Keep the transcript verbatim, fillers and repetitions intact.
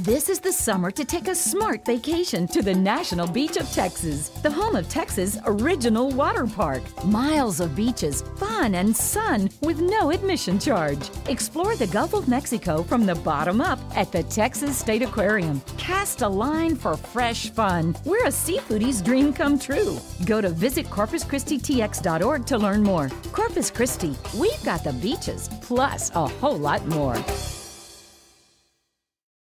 This is the summer to take a smart vacation to the National Beach of Texas, the home of Texas' original water park. Miles of beaches, fun and sun with no admission charge. Explore the Gulf of Mexico from the bottom up at the Texas State Aquarium. Cast a line for fresh fun. We're a seafoodie's dream come true. Go to visit corpus christi t x dot org to learn more. Corpus Christi, we've got the beaches plus a whole lot more.